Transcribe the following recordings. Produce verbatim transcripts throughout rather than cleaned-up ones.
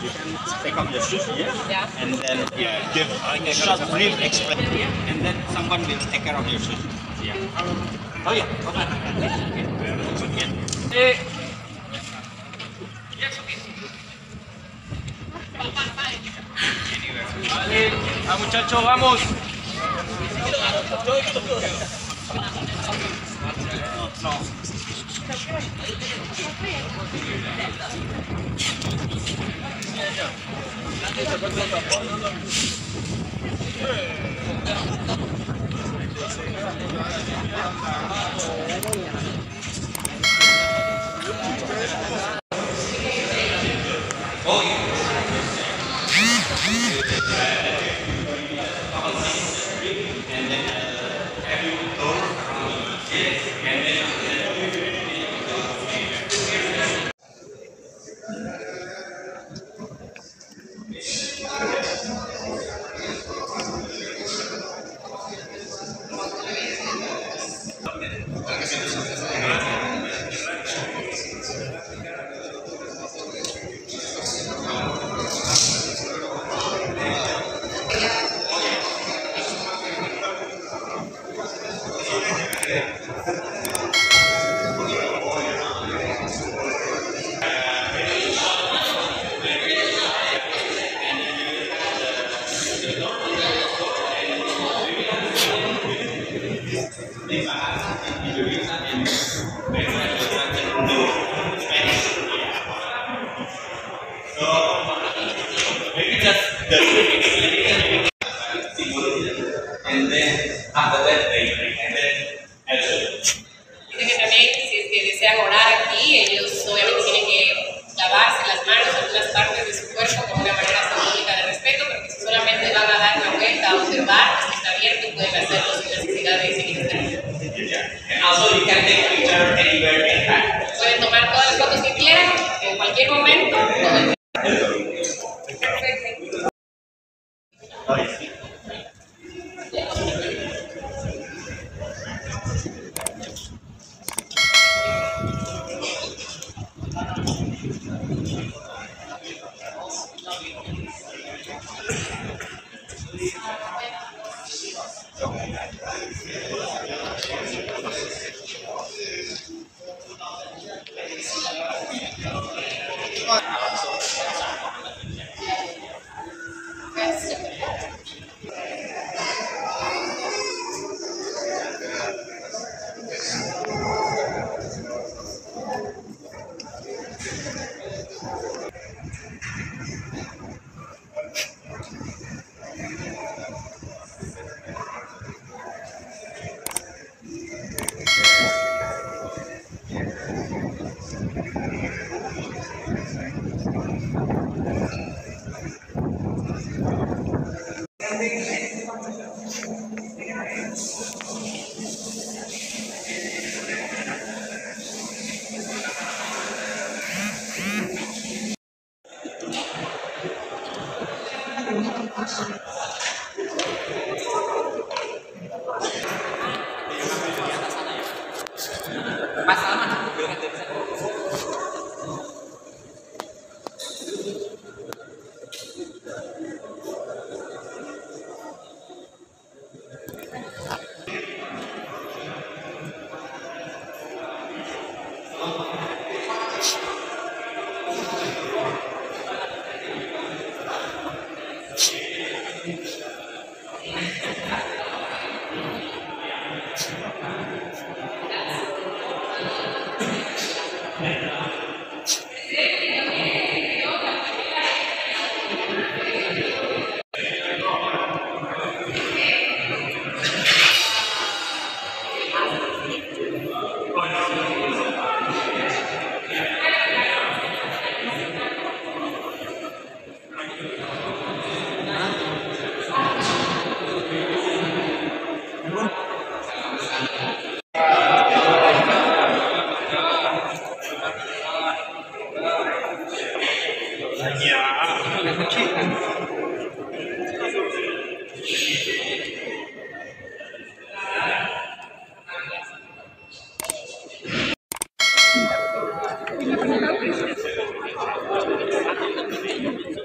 You can take off your shoes here, Yeah. and then yeah, give a short, brief explanation, and then someone will take care of your shoes. Yeah. Oh yeah. Okay. Okay. Eh. Yes, okay. Vale, ah, muchachos, vamos. No. Maybe just the and then after that they and then Dice que también, si es que desean orar aquí, ellos obviamente tienen que lavarse las manos en algunas partes de su cuerpo como una manera simbólica de respeto, porque si solamente van a dar una vuelta a observar, pues está abierto y pueden hacerlo sin necesidad de seguir esperando. and also you can take picture anywhere anytime. Pueden tomar todas las fotos que quieran, en cualquier momento. Todo el... Perfecto. Yeah.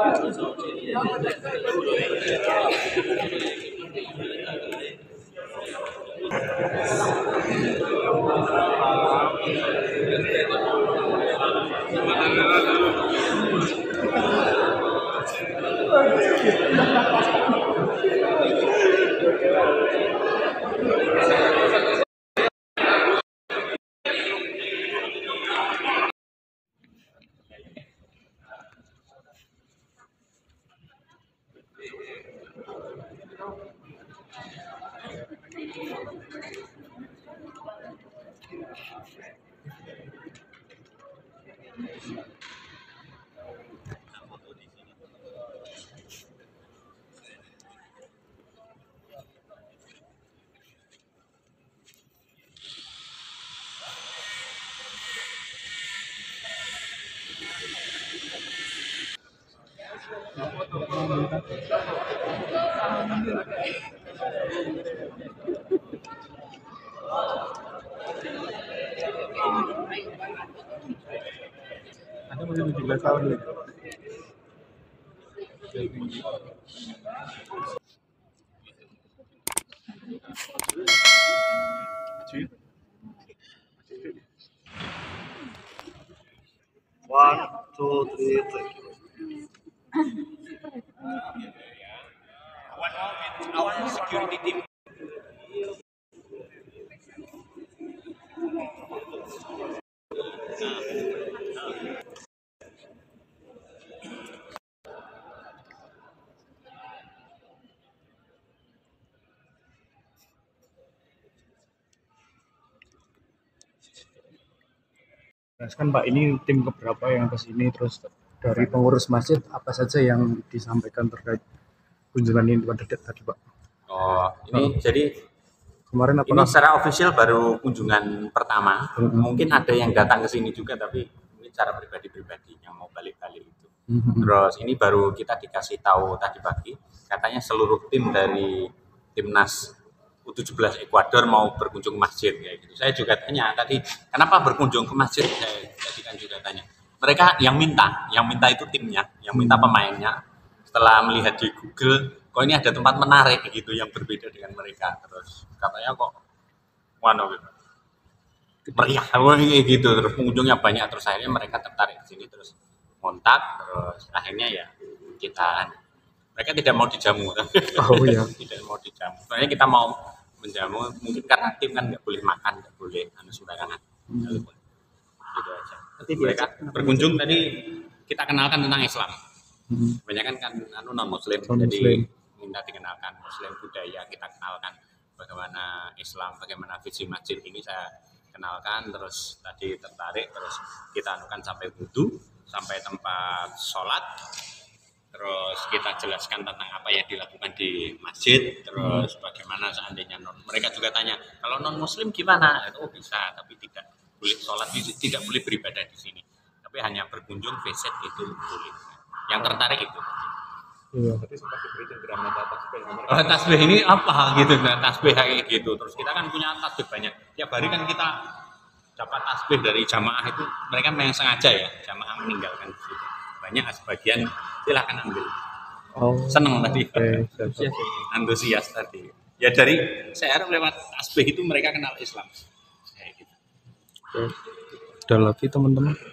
Ada masih tujuh belas tahun nih. One, two, three, three. One more with our security team. Jelaskan Pak, ini tim keberapa yang ke sini, terus dari pengurus masjid apa saja yang disampaikan terkait kunjungan ini pada tadi Pak? Oh, ini jadi Kemarin ini apakah secara official baru kunjungan pertama. Mhm. Mungkin ada yang datang ke sini juga, tapi ini cara pribadi-pribadi yang mau balik-balik itu. Mhm. Terus ini baru kita dikasih tahu tadi pagi, katanya seluruh tim dari timnas U tujuh belas Ekuador mau berkunjung ke masjid kayak gitu. Saya juga tanya tadi, kenapa berkunjung ke masjid? Saya tadi kan juga tanya. Mereka yang minta, yang minta itu timnya, yang minta pemainnya. Setelah melihat di Google, kok ini ada tempat menarik gitu yang berbeda dengan mereka. Terus katanya kok, wano gitu, meriah, kayak gitu. Terus pengunjungnya banyak, terus akhirnya mereka tertarik di sini, terus kontak, terus akhirnya ya kita, mereka tidak mau dijamu. Oh iya. Tidak mau dijamu. Soalnya kita mau menjamu, mungkin karena tim kan nggak boleh makan, nggak boleh anu sembarangan. Hmm. Gitu aja. Mereka berkunjung tadi kita kenalkan tentang Islam. Mhm. Banyak kan kan anu non muslim, Non-muslim. jadi minta dikenalkan Muslim budaya, kita kenalkan bagaimana Islam, bagaimana visi masjid ini saya kenalkan, terus tadi tertarik, terus kita anukan sampai wudu, sampai tempat sholat, terus kita jelaskan tentang apa yang dilakukan di masjid, terus bagaimana seandainya non, mereka juga tanya kalau non muslim gimana, itu oh, bisa, tapi tidak boleh sholat, tidak boleh beribadah di sini, tapi hanya berkunjung visit itu boleh. Yang tertarik itu. Iya. Tadi sempat diberi drama tasbih. Oh, tasbih ini apa gitu, nah tasbih kayak gitu. Terus kita kan punya tasbih banyak. Tiap hari kan kita dapat tasbih dari jamaah itu, mereka memang sengaja ya, jamaah meninggalkan di situ. Banyak sebagian silakan ambil. Oh. Seneng tadi. Oke, siap. Antusias tadi. Ya dari saya harap lewat tasbih itu mereka kenal Islam. Kayak gitu. Oke. Ada lagi teman-teman?